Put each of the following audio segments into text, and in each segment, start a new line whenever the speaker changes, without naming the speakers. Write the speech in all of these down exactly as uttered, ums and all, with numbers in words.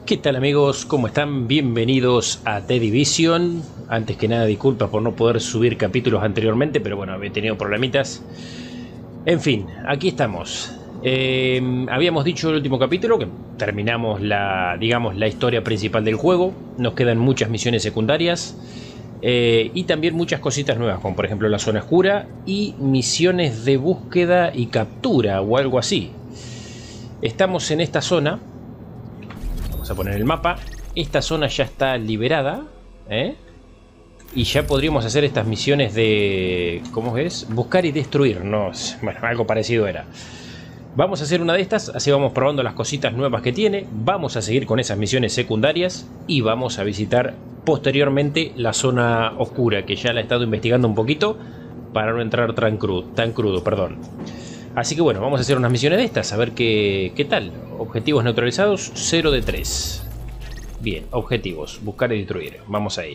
¿Qué tal amigos? ¿Cómo están? Bienvenidos a The Division. Antes que nada, disculpas por no poder subir capítulos anteriormente, pero bueno, había tenido problemitas. En fin, aquí estamos. Eh, habíamos dicho en el último capítulo que terminamos la, digamos, la historia principal del juego. Nos quedan muchas misiones secundarias eh, y también muchas cositas nuevas, como por ejemplo la zona oscura y misiones de búsqueda y captura o algo así. Estamos en esta zona. Vamos a poner el mapa. Esta zona ya está liberada, ¿eh? Y ya podríamos hacer estas misiones de... ¿Cómo es? Buscar y destruir. No, bueno, algo parecido era. Vamos a hacer una de estas. Así vamos probando las cositas nuevas que tiene. Vamos a seguir con esas misiones secundarias. Y vamos a visitar posteriormente la zona oscura, que ya la he estado investigando un poquito para no entrar tan crudo, tan crudo, perdón. Así que bueno, vamos a hacer unas misiones de estas, a ver qué, qué tal. Objetivos neutralizados, cero de tres. Bien, objetivos, buscar y destruir. Vamos ahí.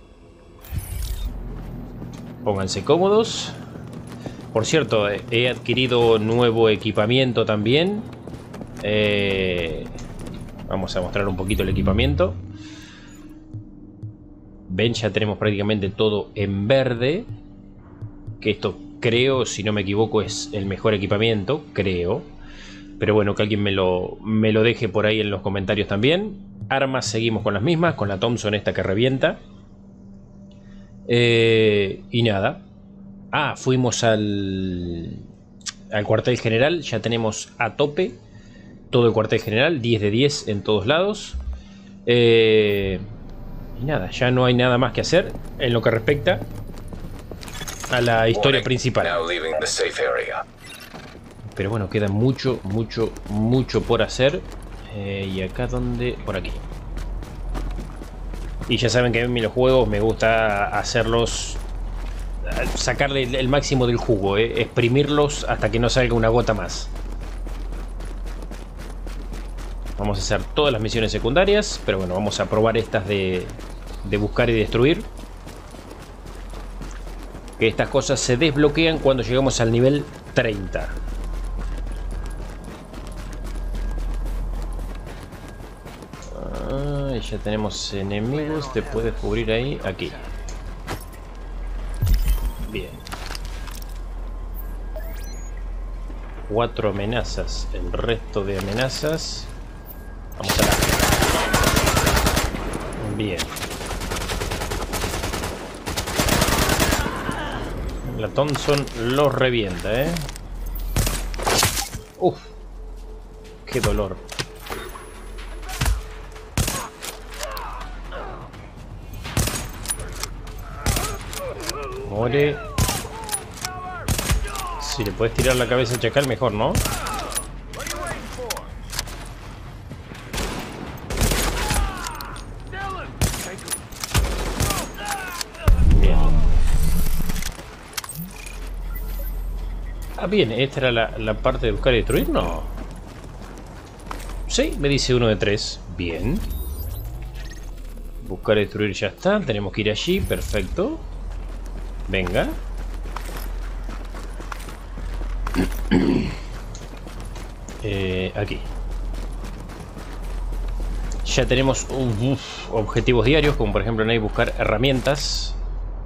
Pónganse cómodos. Por cierto, he adquirido nuevo equipamiento también. Eh, vamos a mostrar un poquito el equipamiento. Ven, ya tenemos prácticamente todo en verde. Que esto... creo, si no me equivoco, es el mejor equipamiento, creo. Pero bueno, que alguien me lo, me lo deje por ahí en los comentarios también. Armas seguimos con las mismas, con la Thompson esta que revienta. Eh, y nada. Ah, fuimos al, al cuartel general, ya tenemos a tope todo el cuartel general, diez de diez en todos lados. Eh, y nada, ya no hay nada más que hacer en lo que respecta a la historia principal. Pero bueno, queda mucho, mucho, mucho por hacer. Eh, y acá donde... por aquí. Y ya saben que en mí los juegos me gusta hacerlos... sacarle el máximo del jugo, eh, exprimirlos hasta que no salga una gota más. Vamos a hacer todas las misiones secundarias. Pero bueno, vamos a probar estas de, de buscar y destruir. Que estas cosas se desbloquean cuando llegamos al nivel treinta. Ah, ya tenemos enemigos. Te puedes cubrir ahí, aquí. Bien. Cuatro amenazas. El resto de amenazas. Vamos a la... Bien. La Thompson los revienta, ¿eh? Uf, qué dolor. Muere. Si le puedes tirar la cabeza al chacal, mejor, ¿no? Ah, bien, esta era la, la parte de buscar y destruir, ¿no? Sí, me dice uno de tres. Bien. Buscar y destruir ya está. Tenemos que ir allí, perfecto. Venga. eh, aquí. Ya tenemos uh, uf, objetivos diarios, como por ejemplo en ahí buscar herramientas.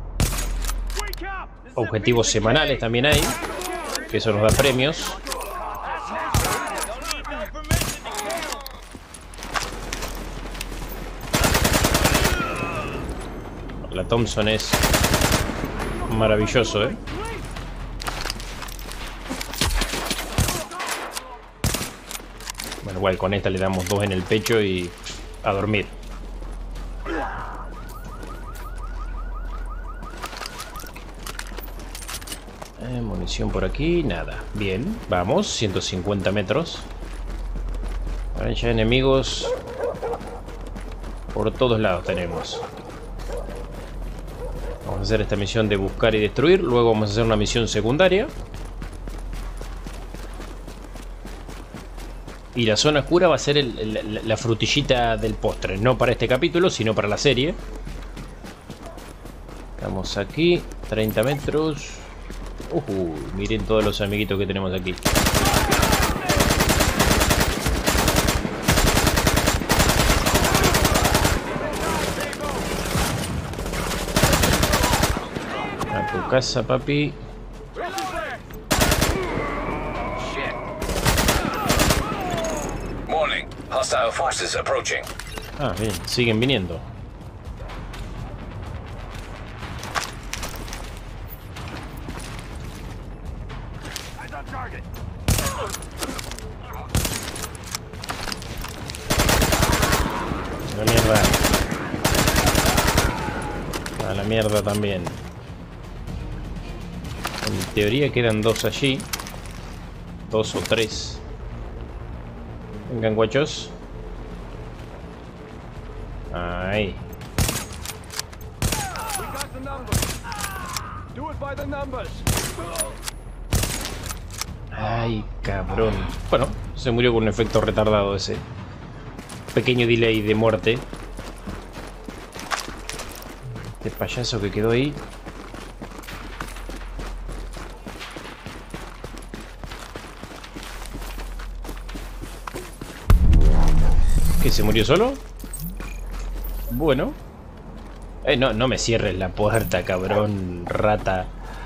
Objetivos semanales también hay, que eso nos da premios. La Thompson es maravilloso, ¿eh? Bueno, igual con esta le damos dos en el pecho y a dormir. Eh, munición por aquí, nada. Bien, vamos, ciento cincuenta metros. Ahora ya enemigos por todos lados tenemos. Vamos a hacer esta misión de buscar y destruir. Luego vamos a hacer una misión secundaria. Y la zona oscura va a ser el, el, la frutillita del postre. No para este capítulo, sino para la serie. Estamos aquí, treinta metros. Uh, miren todos los amiguitos que tenemos aquí. tu casa, papi.
Warning. Hostile forces approaching.
Ah, bien, siguen viniendo. La mierda. A la mierda también. En teoría quedan dos allí. Dos o tres. Vengan, guachos. Ahí. Ay, cabrón. Bueno, se murió con un efecto retardado ese. Pequeño delay de muerte. Este payaso que quedó ahí. ¿Que se murió solo? Bueno. Eh, no, no me cierres la puerta, cabrón, rata.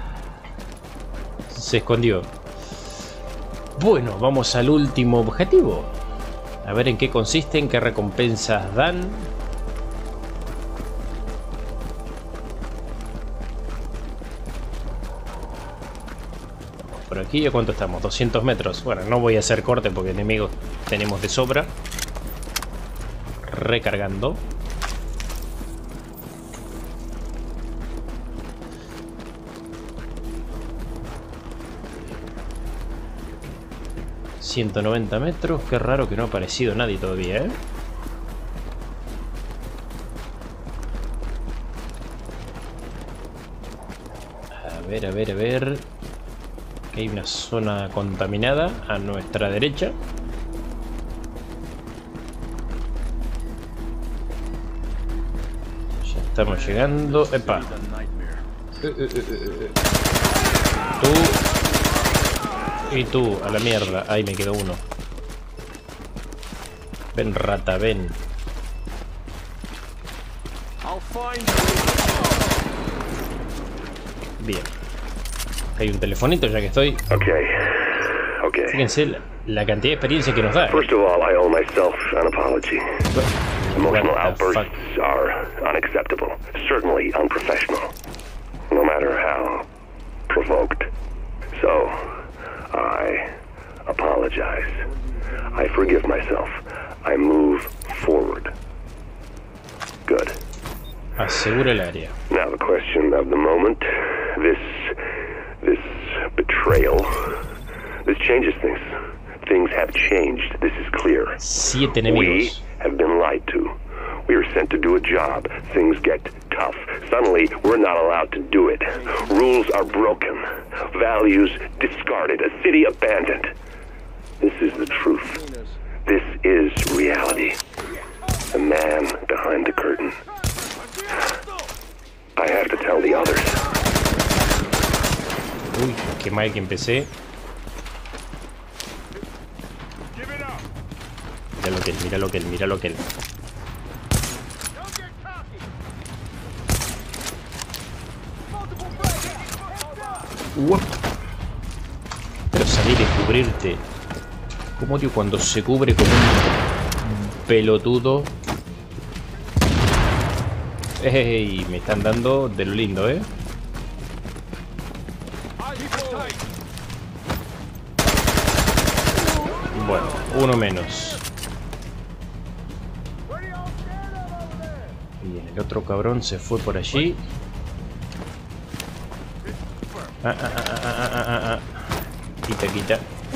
Se escondió. Bueno, vamos al último objetivo. A ver en qué consiste, en qué recompensas dan. Por aquí, ¿a cuánto estamos? doscientos metros. Bueno, no voy a hacer corte porque enemigos tenemos de sobra. Recargando. ciento noventa metros. Qué raro que no ha aparecido nadie todavía, ¿eh? A ver, a ver, a ver. Aquí hay una zona contaminada a nuestra derecha. Ya estamos llegando. ¡Epa! Uh, uh, uh, uh. Tú... Y tú, a la mierda. Ahí me quedó uno. Ven, rata, ven. Bien. Hay un telefonito ya que estoy.
Okay. Okay.
Fíjense la, la cantidad de experiencia que nos da.
First of all, I owe myself an apology. Emotional
What the
outbursts
fuck?
are unacceptable. Certainly unprofessional. No matter how provoked. So... I apologize. I forgive myself. I move forward. Good.
Asegura el área.
Now the question of the moment. This... This betrayal. This changes things. Things have changed. This is clear.
Siete
We
enemigos.
have been lied to. We are sent to do a job. Things get tough. Suddenly, we're not allowed to do it. Rules are broken. Values discarded. A city abandoned. This is the truth. This is reality. The man behind the curtain. I have to tell the others.
Uy, qué mal que empecé. Mira lo que él, mira lo que él, mira lo que él. Uop. Pero salir y cubrirte. Como tío cuando se cubre con un pelotudo. Ey, me están dando de lo lindo, eh. Bueno, uno menos. Bien, el otro cabrón se fue por allí. Ah, ah, ah, ah, ah, ah, ah. Quita, quita.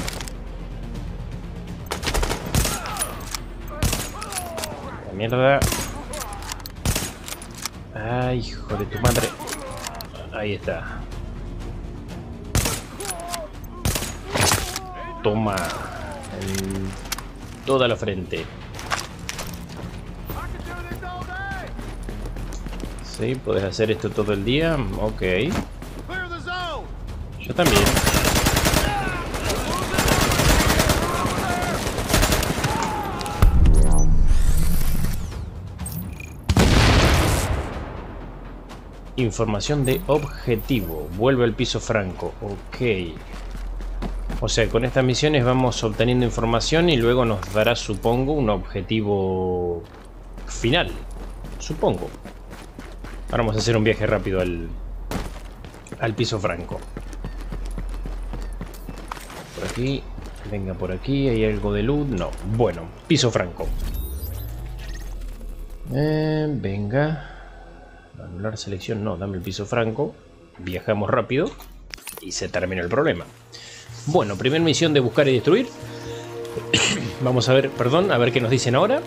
La mierda. Ay, hijo de tu madre. Ahí está. Toma. En toda la frente. Sí, puedes hacer esto todo el día. Ok. Yo también. Información de objetivo. Vuelve al piso franco. Ok. O sea, con estas misiones vamos obteniendo información y luego nos dará, supongo, un objetivo final. Supongo. Ahora vamos a hacer un viaje rápido al, al piso franco. Por aquí. Venga, por aquí. ¿Hay algo de loot? No. Bueno, piso franco. Eh, venga. Anular selección. No, dame el piso franco. Viajamos rápido. Y se termina el problema. Bueno, primera misión de buscar y destruir. Vamos a ver, perdón, a ver qué nos dicen ahora.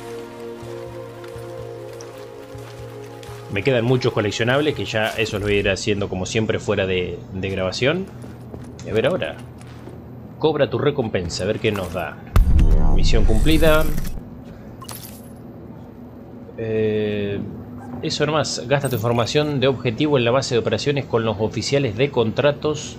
Me quedan muchos coleccionables, que ya eso lo voy a ir haciendo como siempre fuera de, de grabación. A ver ahora. Cobra tu recompensa, a ver qué nos da. Misión cumplida. Eh, eso nomás. Gasta tu información de objetivo en la base de operaciones con los oficiales de contratos.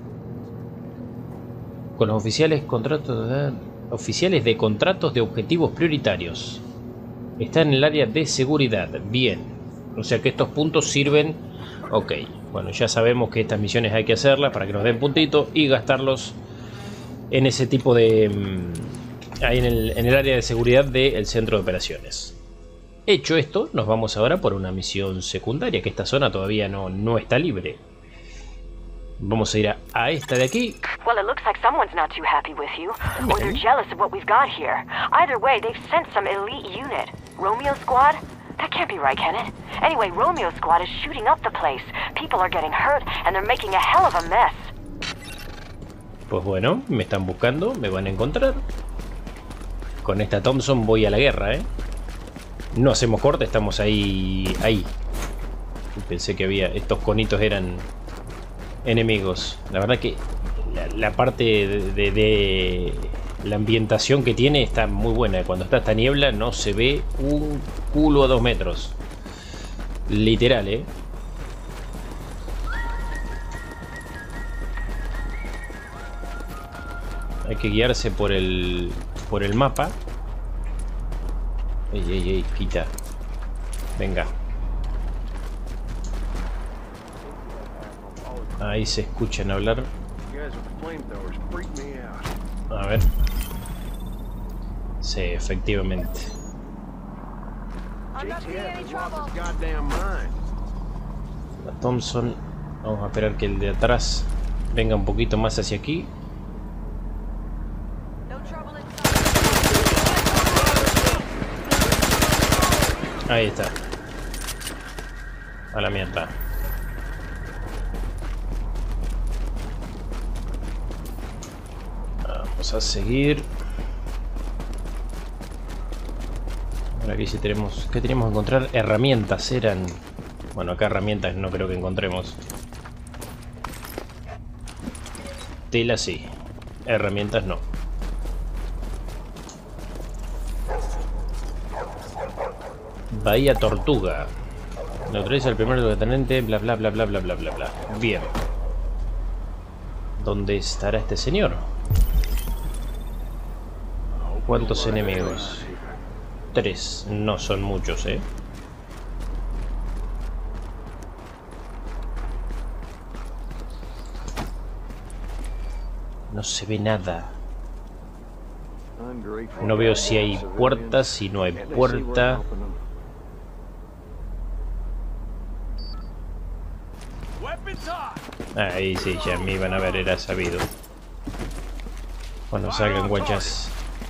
Con los oficiales contratos de, oficiales de contratos de objetivos prioritarios. Está en el área de seguridad. Bien. O sea que estos puntos sirven. Ok. Bueno, ya sabemos que estas misiones hay que hacerlas para que nos den puntitos y gastarlos en ese tipo de... Ahí en el, en el área de seguridad del centro de operaciones. Hecho esto, nos vamos ahora por una misión secundaria, que esta zona todavía no, no está libre. Vamos a ir a, a esta de aquí.
Well, it looks like someone's not too happy with you, or they're jealous of what we've got here. Either way, they've sent some elite unit. Romeo Squad? That can't be right, can it? Anyway, Romeo Squad is shooting up the place. People are getting hurt, and they're making a hell of a mess.
Pues bueno, me están buscando, me van a encontrar. Con esta Thompson voy a la guerra, ¿eh? No hacemos corte, estamos ahí... ahí. Pensé que había... estos conitos eran... enemigos. La verdad que la, la parte de, de, de la ambientación que tiene está muy buena. Cuando está esta niebla no se ve un culo a dos metros. Literal, ¿eh? Hay que guiarse por el por el mapa. Ey, ey, ey, quita. Venga. Ahí se escuchan hablar. A ver. Sí, efectivamente. La Thompson. Vamos a esperar que el de atrás venga un poquito más hacia aquí. Ahí está. A la mierda. Vamos a seguir. Ahora aquí sí tenemos... ¿Qué tenemos que encontrar? Herramientas eran... Bueno, acá herramientas no creo que encontremos. Tela sí. Herramientas no. Bahía Tortuga. Neutraliza al primer lugarteniente. Bla bla bla bla bla bla bla bla. Bien. ¿Dónde estará este señor? ¿Cuántos enemigos? Tres. No son muchos, ¿eh? No se ve nada. No veo si hay puertas, si no hay puerta. Ahí sí, ya me iban a ver, era sabido. Cuando salgan guachas.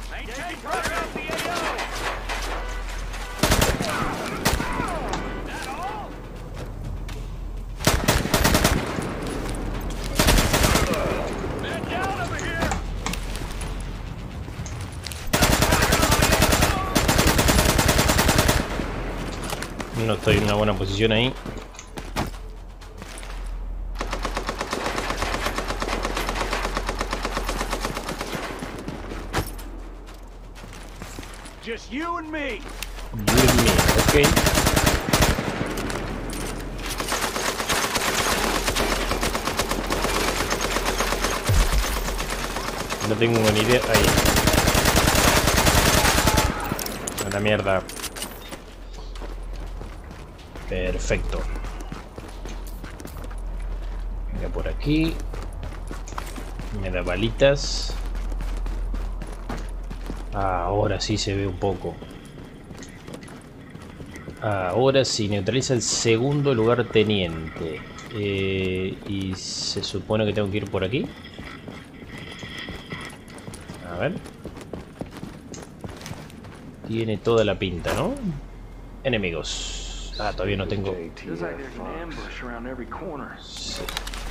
No estoy en una buena posición ahí.
Just you and me.
You and me, ok. No tengo ni idea. Ahí. A la mierda. Perfecto. Venga, por aquí. Me da balitas. Ahora sí se ve un poco. Ahora sí, neutraliza el segundo lugarteniente. Eh, y se supone que tengo que ir por aquí. A ver. Tiene toda la pinta, ¿no? Enemigos. Ah, todavía no tengo. Sí.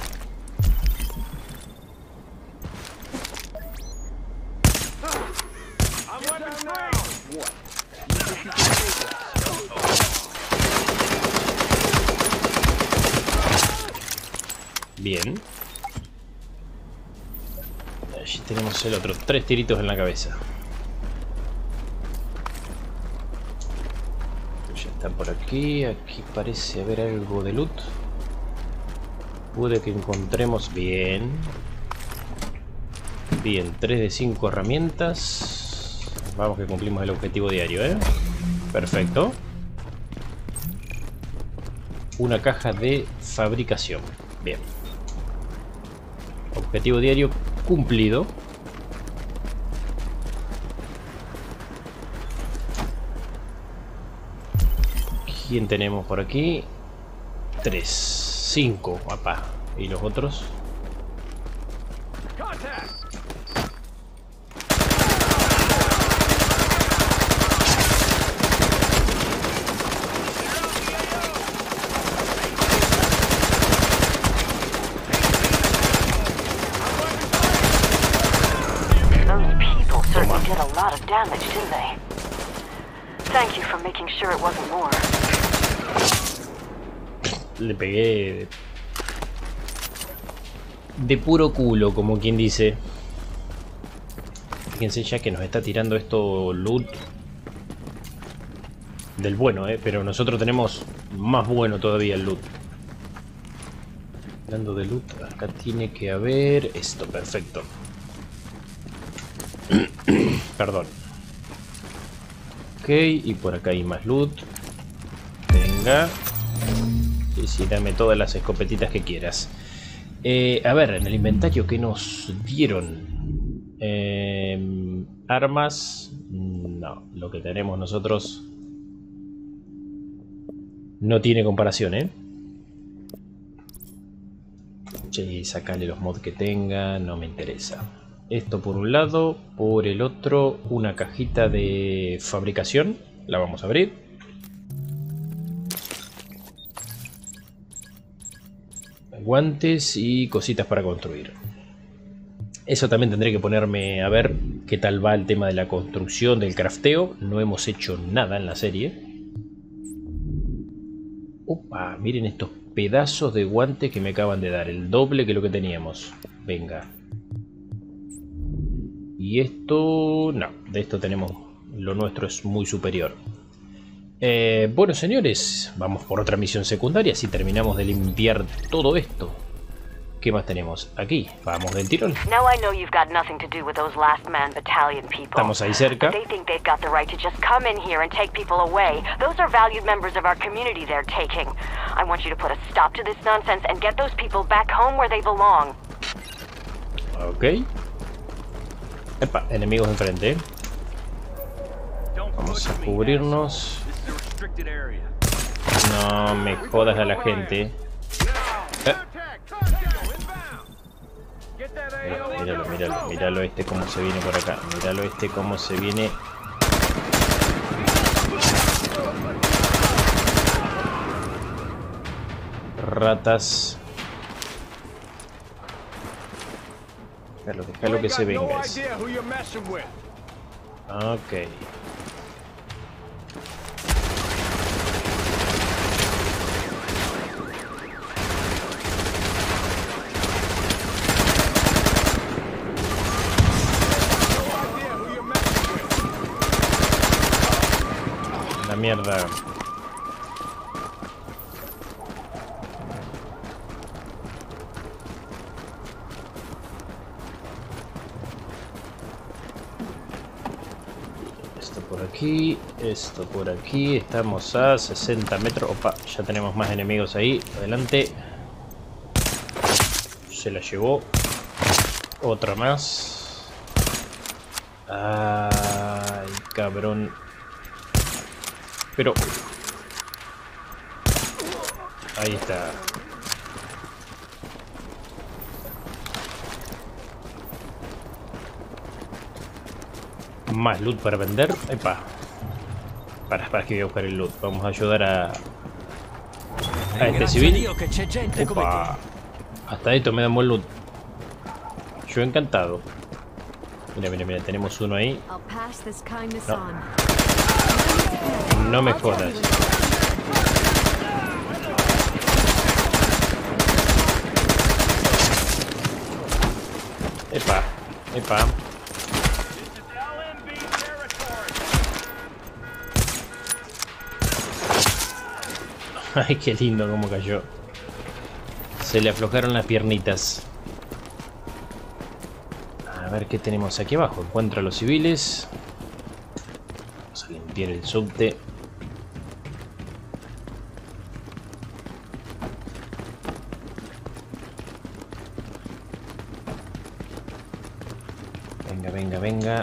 Bien. Allí tenemos el otro. Tres tiritos en la cabeza. Ya están por aquí. Aquí parece haber algo de loot. Puede que encontremos... Bien. Bien, tres de cinco herramientas. Vamos que cumplimos el objetivo diario, ¿eh? Perfecto. Una caja de fabricación. Bien. Objetivo diario cumplido. ¿Quién tenemos por aquí? Tres. Cinco, papá. ¿Y los otros?
Damage, didn't they? Thank you for making sure it wasn't more.
Le pegué de puro culo, como quien dice. Fíjense ya que nos está tirando esto loot del bueno, eh, pero nosotros tenemos más bueno todavía el loot. Hablando de loot, acá tiene que haber esto, perfecto. Perdón. Ok, y por acá hay más loot. Venga. Sí, sí, dame todas las escopetitas que quieras. Eh, a ver, en el inventario que nos dieron. Eh, armas. No, lo que tenemos nosotros no tiene comparación, ¿eh? Che, sacarle los mods que tenga, no me interesa. Esto por un lado, por el otro una cajita de fabricación, la vamos a abrir. Guantes y cositas para construir. Eso también tendré que ponerme a ver qué tal va el tema de la construcción, del crafteo. No hemos hecho nada en la serie. Opa, miren estos pedazos de guantes que me acaban de dar, el doble que lo que teníamos. Venga. Y esto... no, de esto tenemos... lo nuestro es muy superior. Eh, bueno, señores, vamos por otra misión secundaria. Si terminamos de limpiar todo esto. ¿Qué más tenemos aquí? Vamos del tirón. Estamos ahí cerca. Ok. Epa, enemigos enfrente. Vamos a cubrirnos. No me jodas a la gente. Eh. Míralo, míralo, míralo este cómo se viene por acá. Míralo este cómo se viene. Ratas. Déjalo, déjalo que se venga. Ok. La mierda. Esto por aquí, esto por aquí. Estamos a sesenta metros. Opa, ya tenemos más enemigos ahí. Adelante. Se la llevó. Otra más. Ay, cabrón. Pero... ahí está. Más loot para vender. Epa. Para, para que voy a buscar el loot. Vamos a ayudar a... a este civil. Opa. Hasta esto me dan buen loot. Yo encantado. Mira, mira, mira. Tenemos uno ahí. No. No me jodas. Epa. Epa. Ay, qué lindo como cayó. Se le aflojaron las piernitas. A ver qué tenemos aquí abajo. Encuentra a los civiles. Vamos a limpiar el subte. Venga, venga, venga.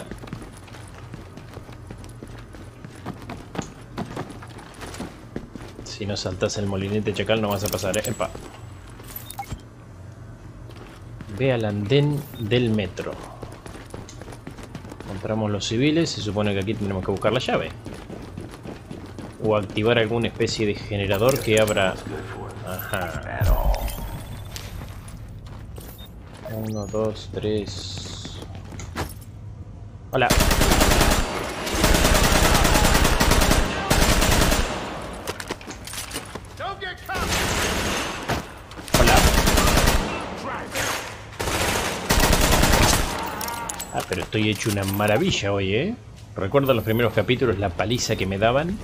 Si no saltas el molinete chacal no vas a pasar, ¿eh? Epa. Ve al andén del metro. Encontramos los civiles. Se supone que aquí tenemos que buscar la llave. O activar alguna especie de generador que abra... Ajá. Uno, dos, tres... Hola. Ah, pero estoy hecho una maravilla hoy, ¿eh? Recuerdo los primeros capítulos, la paliza que me daban.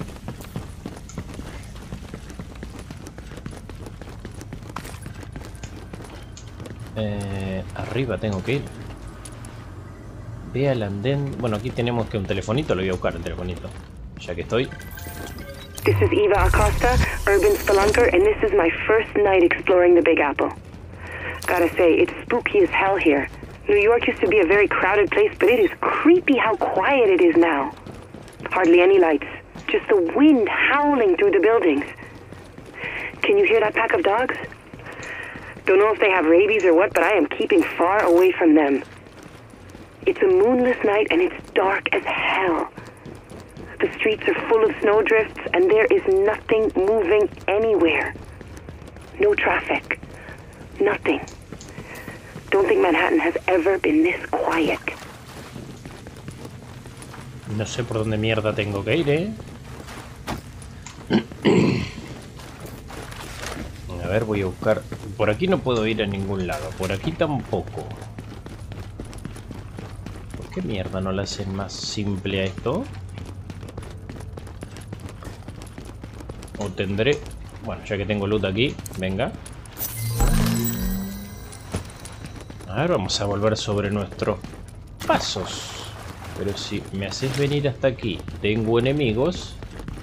Eh, arriba tengo que ir. Ve al andén. Bueno, aquí tenemos que un telefonito. Lo voy a buscar, el telefonito. Ya que estoy.
This is Eva Acosta, urban spelunker, and this is my first night exploring the Big Apple. Gotta say, it's spooky as hell here. New York used to be a very crowded place, but it is creepy how quiet it is now. Hardly any lights, just the wind howling through the buildings. Can you hear that pack of dogs? Don't know if they have rabies or what, but I am keeping far away from them. It's a moonless night and it's dark as hell. The streets are full of snowdrifts and there is nothing moving anywhere. No traffic. Nothing. Don't think Manhattan has ever been this quiet.
No sé por dónde mierda tengo que ir, ¿eh? A ver, voy a buscar... Por aquí no puedo ir a ningún lado. Por aquí tampoco. ¿Por qué mierda no le hacen más simple a esto? O tendré... Bueno, ya que tengo loot aquí, venga. A ver, vamos a volver sobre nuestros pasos. Pero si me haces venir hasta aquí, tengo enemigos.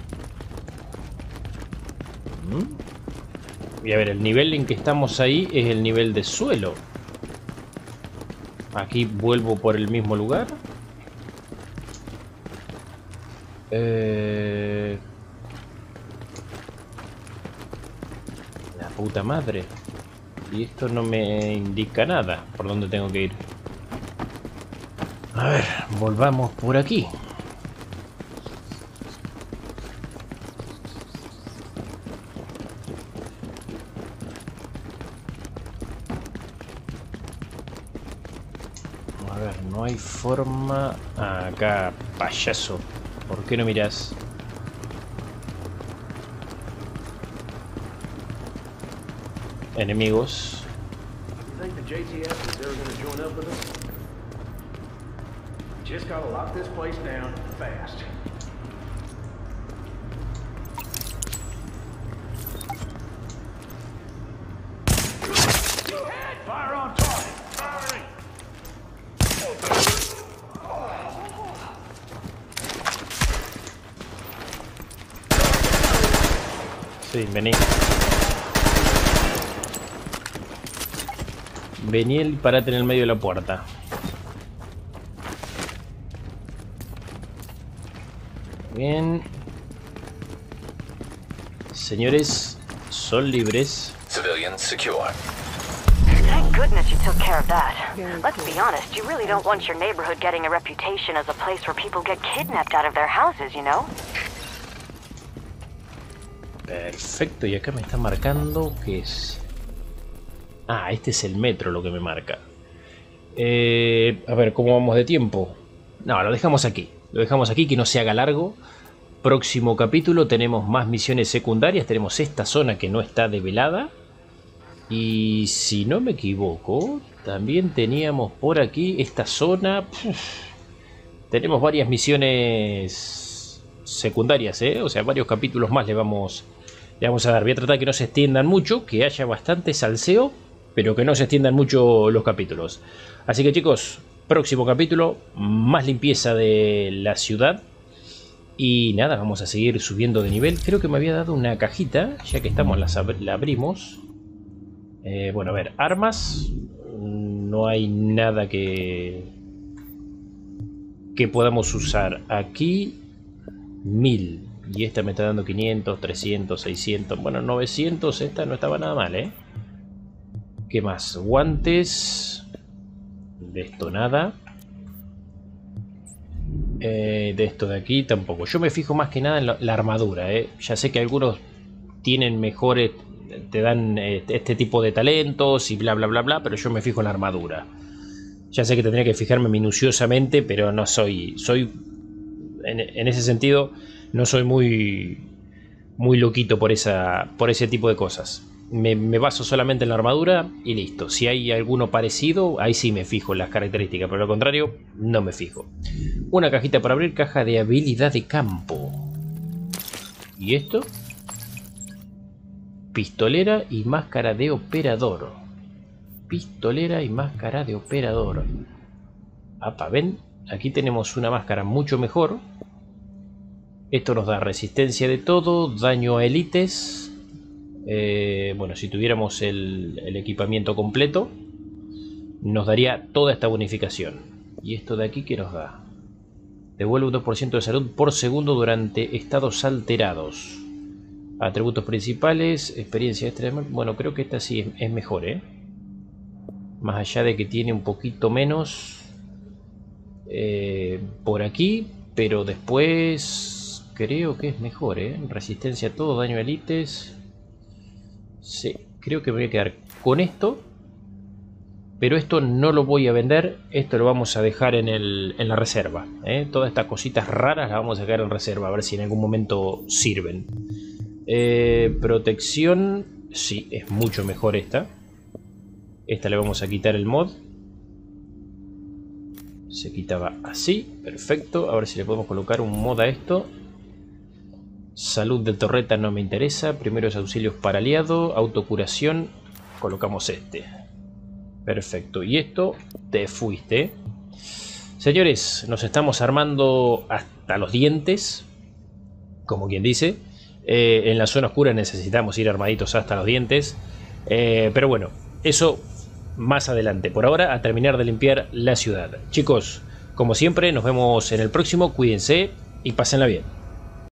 ¿Mm? Y a ver, el nivel en que estamos ahí es el nivel de suelo. Aquí vuelvo por el mismo lugar. Eh... La puta madre. Y esto no me indica nada por dónde tengo que ir. A ver, volvamos por aquí. A ver, no hay forma... Acá, payaso. ¿Por qué no miras? Enemigos.
Just gotta lock this place down fast. Fire on target. Firing.
Sí, vení. Vení y parate en el medio de la puerta. Bien. Señores, son libres.
Civilians secure.
Thank goodness you took care of that. Let's be honest, you really don't want your neighborhood getting a reputation as a place where people get kidnapped out of their houses, you know?
Perfecto, y acá me está marcando que es... Ah, este es el metro lo que me marca. Eh, a ver, ¿cómo vamos de tiempo? No, lo dejamos aquí. Lo dejamos aquí, que no se haga largo. Próximo capítulo tenemos más misiones secundarias. Tenemos esta zona que no está develada. Y si no me equivoco, también teníamos por aquí esta zona. Uf, tenemos varias misiones secundarias, ¿eh? O sea, varios capítulos más le vamos, le vamos a dar. Voy a tratar que no se extiendan mucho, que haya bastante salseo, pero que no se extiendan mucho los capítulos. Así que chicos, próximo capítulo, más limpieza de la ciudad. Y nada, vamos a seguir subiendo de nivel. Creo que me había dado una cajita, ya que estamos, la, la abrimos. Eh, bueno, a ver, armas. No hay nada que, que podamos usar. Aquí, mil. Y esta me está dando quinientos, trescientos, seiscientos. Bueno, novecientos, esta no estaba nada mal, ¿eh? ¿Qué más? Guantes. De esto nada. Eh, de esto de aquí tampoco. Yo me fijo más que nada en la, la armadura, ¿eh? Ya sé que algunos tienen mejores, te dan eh, este tipo de talentos y bla bla bla bla, pero yo me fijo en la armadura. Ya sé que tendría que fijarme minuciosamente, pero no soy, soy en, en ese sentido no soy muy muy loquito por esa por ese tipo de cosas. Me, me baso solamente en la armadura y listo. Si hay alguno parecido, ahí sí me fijo en las características, pero lo contrario, no me fijo. Una cajita para abrir, caja de habilidad de campo. ¿Y esto? Pistolera y máscara de operador. Pistolera y máscara de operador. Apa, ¿ven? Aquí tenemos una máscara mucho mejor. Esto nos da resistencia de todo, daño a élites. Eh, bueno, si tuviéramos el, el equipamiento completo, nos daría toda esta bonificación. ¿Y esto de aquí qué nos da? Devuelve un dos por ciento de salud por segundo durante estados alterados. Atributos principales, experiencia extra. Bueno, creo que esta sí es, es mejor, ¿eh? Más allá de que tiene un poquito menos eh, por aquí, pero después creo que es mejor, ¿eh? Resistencia a todo, daño a élites. Sí, creo que me voy a quedar con esto. Pero esto no lo voy a vender. Esto lo vamos a dejar en, el, en la reserva, ¿eh? Todas estas cositas raras las vamos a dejar en reserva. A ver si en algún momento sirven. eh, Protección. Sí, es mucho mejor esta. Esta le vamos a quitar el mod. Se quitaba así, perfecto. A ver si le podemos colocar un mod a esto. Salud de torreta no me interesa. Primeros auxilios para aliado. Autocuración. Colocamos este. Perfecto. Y esto, te fuiste. Señores, nos estamos armando hasta los dientes, como quien dice. Eh, en la zona oscura necesitamos ir armaditos hasta los dientes. Eh, pero bueno, eso más adelante. Por ahora, a terminar de limpiar la ciudad. Chicos, como siempre, nos vemos en el próximo. Cuídense y pásenla bien.